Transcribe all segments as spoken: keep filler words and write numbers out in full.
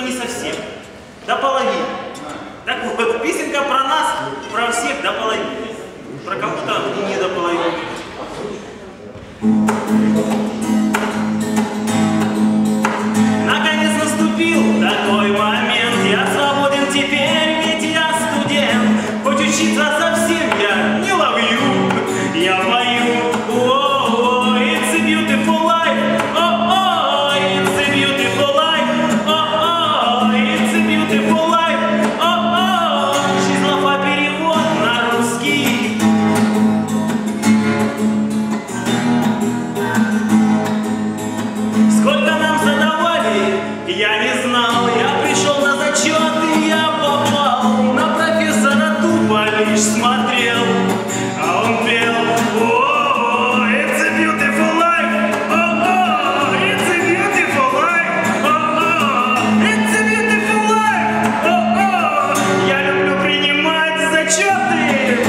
не совсем, до половины. Так вот, песенка про нас, про всех до половины. Про кого-то и не до половины. Наконец наступил такой момент, я свободен теперь, ведь я студент. Хоть учиться совсем я не ловлю, я пою. О-о, it's a beautiful life. О-о, it's a beautiful life. О-о, it's a beautiful life. О-о, Жизнова перевод на русский. Сколько нам задавали, я не знал. Я пришел на зачет и я попал. На профессора тупо лишь смотрел, а он пел. О, it's a beautiful life. О, it's a beautiful life. О, it's a beautiful life. О, я люблю принимать зачеты.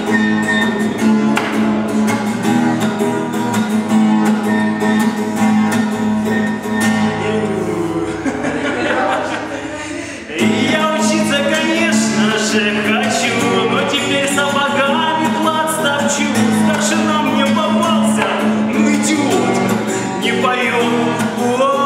Я учиться, конечно же, хочу, но теперь сапогами плац топчу. Старшина мне попался, ну идиот, не поет.